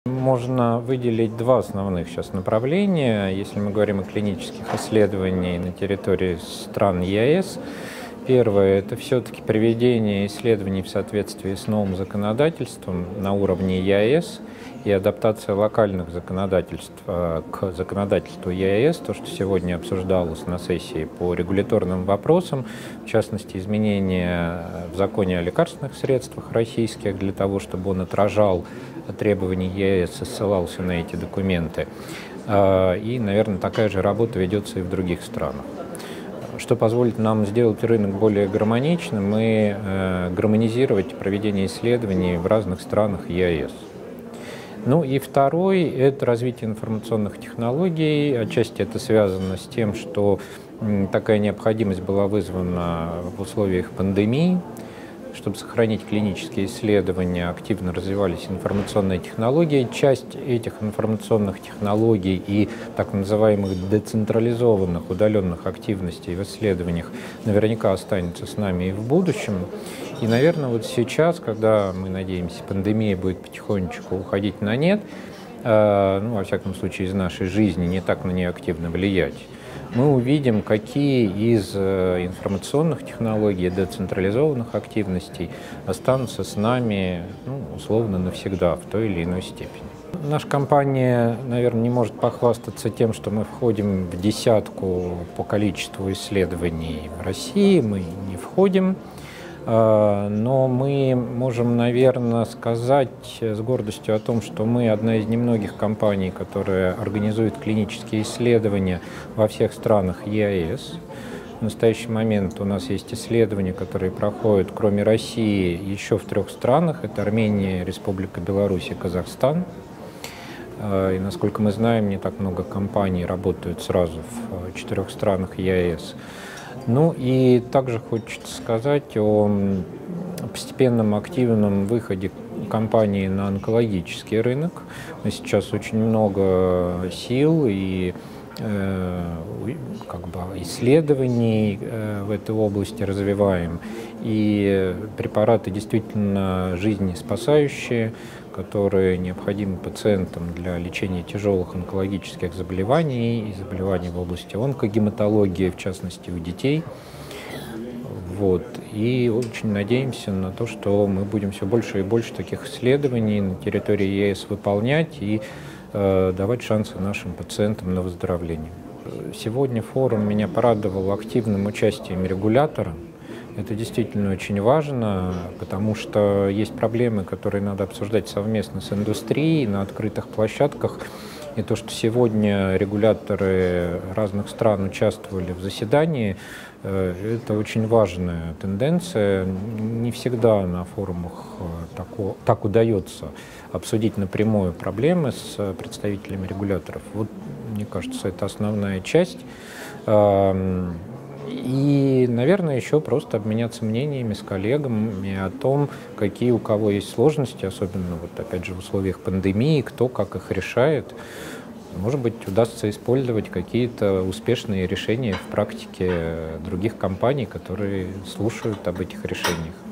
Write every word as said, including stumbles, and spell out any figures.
Можно выделить два основных сейчас направления. Если мы говорим о клинических исследованиях на территории стран ЕАЭС, первое – это все-таки проведение исследований в соответствии с новым законодательством на уровне ЕАЭС и адаптация локальных законодательств к законодательству ЕАЭС, то, что сегодня обсуждалось на сессии по регуляторным вопросам, в частности, изменения в законе о лекарственных средствах российских для того, чтобы он отражал требований ЕАЭС и ссылался на эти документы. И, наверное, такая же работа ведется и в других странах. Что позволит нам сделать рынок более гармоничным и э, гармонизировать проведение исследований в разных странах ЕАЭС. Ну и второй – это развитие информационных технологий. Отчасти это связано с тем, что м, такая необходимость была вызвана в условиях пандемии. Чтобы сохранить клинические исследования, активно развивались информационные технологии. Часть этих информационных технологий и так называемых децентрализованных, удаленных активностей в исследованиях наверняка останется с нами и в будущем. И, наверное, вот сейчас, когда, мы надеемся, пандемия будет потихонечку уходить на нет, э, ну, во всяком случае, из нашей жизни не так на нее активно влиять, мы увидим, какие из информационных технологий, децентрализованных активностей останутся с нами, ну, условно, навсегда в той или иной степени. Наша компания, наверное, не может похвастаться тем, что мы входим в десятку по количеству исследований в России, мы не входим. Но мы можем, наверное, сказать с гордостью о том, что мы одна из немногих компаний, которая организует клинические исследования во всех странах ЕАЭС. В настоящий момент у нас есть исследования, которые проходят, кроме России, еще в трех странах. Это Армения, Республика Беларусь и Казахстан. И, насколько мы знаем, не так много компаний работают сразу в четырех странах ЕАЭС. Ну и также хочется сказать о постепенном активном выходе компании на онкологический рынок. Мы сейчас очень много сил и э, как бы исследований э, в этой области развиваем. И препараты действительно жизнеспасающие, которые необходимы пациентам для лечения тяжелых онкологических заболеваний и заболеваний в области онкогематологии, в частности, у детей. Вот. И очень надеемся на то, что мы будем все больше и больше таких исследований на территории ЕАЭС выполнять и э, давать шансы нашим пациентам на выздоровление. Сегодня форум меня порадовал активным участием регулятора. Это действительно очень важно, потому что есть проблемы, которые надо обсуждать совместно с индустрией на открытых площадках. И то, что сегодня регуляторы разных стран участвовали в заседании, это очень важная тенденция. Не всегда на форумах так, так удается обсудить напрямую проблемы с представителями регуляторов. Вот, мне кажется, это основная часть. И, наверное, еще просто обменяться мнениями с коллегами о том, какие у кого есть сложности, особенно, вот, опять же, в условиях пандемии, кто как их решает. Может быть, удастся использовать какие-то успешные решения в практике других компаний, которые слушают об этих решениях.